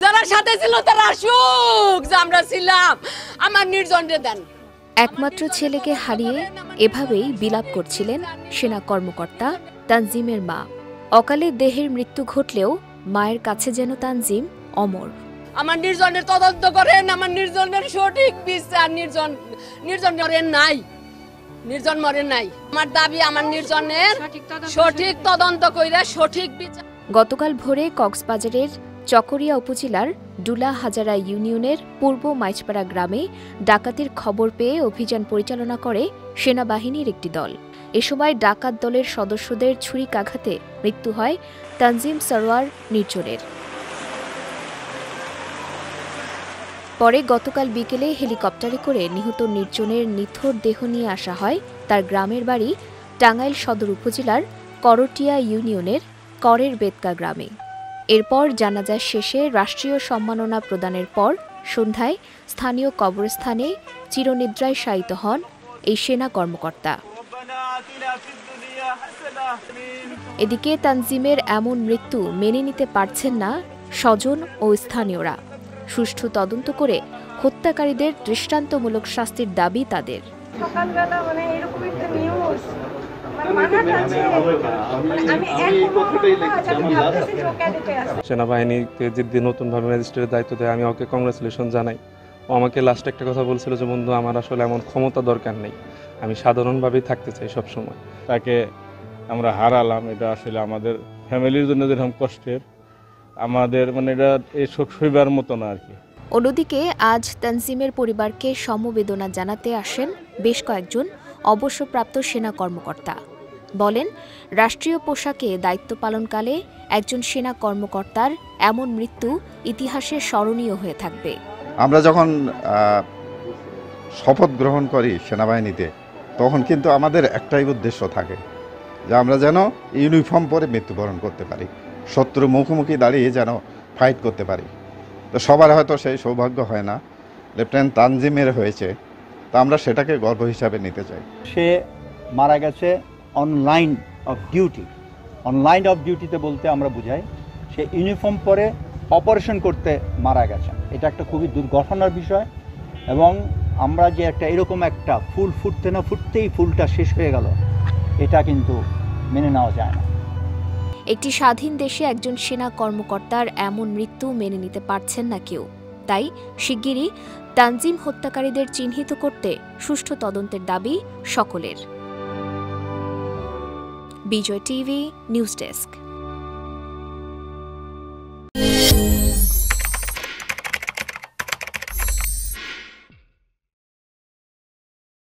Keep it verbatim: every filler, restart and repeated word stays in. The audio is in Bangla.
যারা সাথে ছিল তারা আসুক, যে আমরা ছিলাম, আমার নির্জনকে দেন। একমাত্র ছেলেকে হারিয়ে এভাবেই বিলাপ করছিলেন সেনা কর্মকর্তা তানজিমের মা। অকালে দেহের মৃত্যু ঘটলেও মায়ের কাছে যেন তানজিম অমর। আমার নির্জনের তদন্ত করেন, আমার নির্জনের সঠিক বিচার। নির্জন নির্জন মরেন নাই, নির্জন মরেন নাই। আমার দাবি আমার নির্জনের সঠিক তদন্ত কইরা সঠিক বিচার। গতকাল ভোরে কক্সবাজারের চকরিয়া উপজেলার ডুলা হাজারা ইউনিয়নের পূর্ব মাইজপাড়া গ্রামে ডাকাতির খবর পেয়ে অভিযান পরিচালনা করে সেনাবাহিনীর একটি দল। এ সময় ডাকাত দলের সদস্যদের ছুরিকাঘাতে মৃত্যু হয় তানজিম সরওয়ার নির্জনের। পরে গতকাল বিকেলে হেলিকপ্টারে করে নিহত নির্জনের নিথর দেহ নিয়ে আসা হয় তার গ্রামের বাড়ি টাঙ্গাইল সদর উপজেলার করটিয়া ইউনিয়নের করের বেতকা গ্রামে। এরপর জানাজা শেষে রাষ্ট্রীয় সম্মাননা প্রদানের পর সন্ধ্যায় স্থানীয় কবরস্থানে চিরনিদ্রায় শায়িত হন এই সেনা কর্মকর্তা। এদিকে তানজিমের এমন মৃত্যু মেনে নিতে পারছেন না স্বজন ও স্থানীয়রা। সুষ্ঠু তদন্ত করে হত্যাকারীদের দৃষ্টান্তমূলক শাস্তির দাবি তাদের। সকালবেলা মানে এরকম একটা নিউজ সেনাবাহিনীকে যদি নতুনভাবে ম্যাজিস্ট্রেটের দায়িত্ব দেয়, আমি ওকে কংগ্রেচুলেশন জানাই। ও আমাকে লাস্ট একটা কথা বলছিল যে বন্ধু, আমার আসলে এমন ক্ষমতা দরকার নেই, আমি সাধারণভাবেই থাকতে চাই সবসময়। তাকে আমরা হারালাম, এটা আসলে আমাদের ফ্যামিলির জন্য যেরকম কষ্টের, আমাদের মানে এটা এই শোক সইবার মতো না আর কি। অন্যদিকে আজ তানজিমের পরিবারকে সমবেদনা জানাতে আসেন বেশ কয়েকজন অবসরপ্রাপ্ত সেনা কর্মকর্তা। বলেন, রাষ্ট্রীয় পোশাকে দায়িত্ব পালনকালে একজন সেনা কর্মকর্তার এমন মৃত্যু ইতিহাসে স্মরণীয় হয়ে থাকবে। আমরা যখন শপথ গ্রহণ করি সেনাবাহিনীতে, তখন কিন্তু আমাদের একটাই উদ্দেশ্য থাকে যে আমরা যেন ইউনিফর্ম পরে মৃত্যুবরণ করতে পারি, শত্রু মুখোমুখি দাঁড়িয়ে যেন ফাইট করতে পারি। তো সবার হয়তো সেই সৌভাগ্য হয় না, লেফটেন্যান্ট তানজিমের হয়েছে, তা আমরা সেটাকে গর্ব হিসাবে নিতে চাই। সে মারা গেছে online of duty. Online of ডিউটিতে বলতে আমরা বুঝাই সে ইউনিফর্ম পরে অপারেশন করতে মারা গেছে। এটা একটা খুবই দুর্ঘটনার বিষয়, এবং আমরা যে একটা এরকম একটা ফুল ফুটতে না ফুটতেই ফুলটা শেষ হয়ে গেল, এটা কিন্তু মেনে নেওয়া যায় না। একটি স্বাধীন দেশে একজন সেনা কর্মকর্তার এমন মৃত্যু মেনে নিতে পারছেন না কেউ। তাই শিগগিরই তানজিম হত্যাকারীদের চিহ্নিত করতে সুষ্ঠু তদন্তের দাবি সকলের। Bijoy TV news desk.